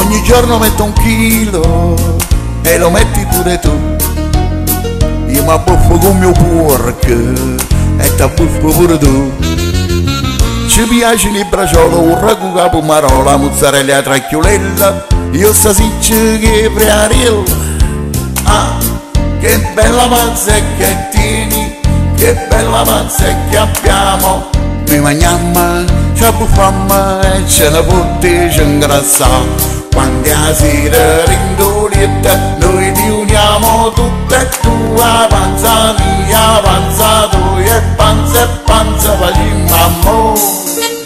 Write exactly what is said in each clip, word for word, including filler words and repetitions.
Ogni giorno metto un chilo e lo metti pure tu. Io mi abbuffo con mio porco e ti abbuffo pure tu. Ci piace il braciolo, un ragù capo marola, mozzarella tracchiolella, io sasiccio che preariella. Ah, che bella panza che tieni, che bella panza che abbiamo. Noi mangiamo, ci abbuffiamo e ce ne potete ingrassare. Quando a sera rindolietta noi li uniamo tutte e due, panza mia, panza tua e panza e panza facciamo amore.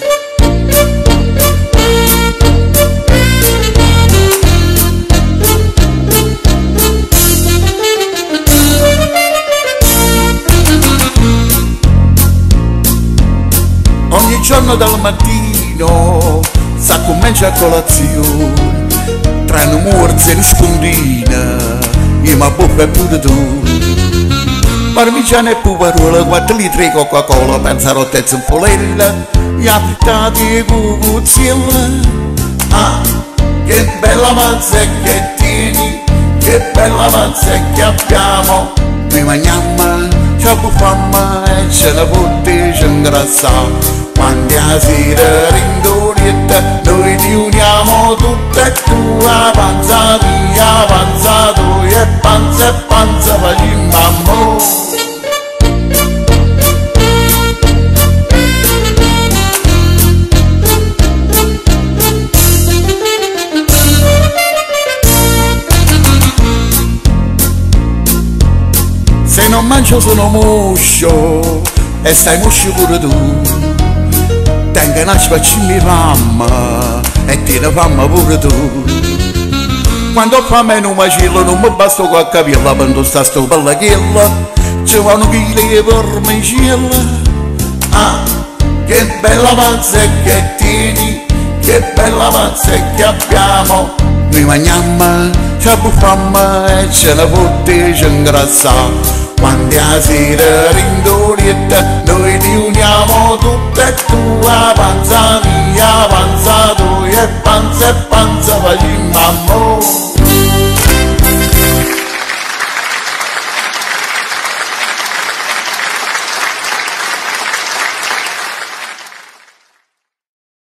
Ogni giorno dal mattino sa comincia a colazione, tra una morsa e una spondina, io mi abbuffa pure tu. Parmigiano e puparola, quattro litri di Coca-Cola, pensarottezza in polella, e affrittati e cucuzzella. Ah, che bella panza che tieni, che bella panza che abbiamo. Noi mangiamo, ci abbuffiamo e ce ne potete ingrassare. Quando a sera rindolietta noi li uniamo tutte e due, panza mia, panza tua e panza e panza facciamo amore. Se non mangio sono muscio e stai muscio pure tu. Tengo una spaccini fame e ti ne fame pure tu. Quando ho fame non macillo non mi basta con capilla, quando sta sto pallachilla ci vanno chili e vermicella. Ah, che bella panza che tieni, che bella panza che abbiamo. Noi mangiamo, ci abbuffiamo e ce ne potete ingrassare. Quando a sera rindolietta noi li uniamo tutte e due, panza mia, panza tua e panza e panza facciamo amore.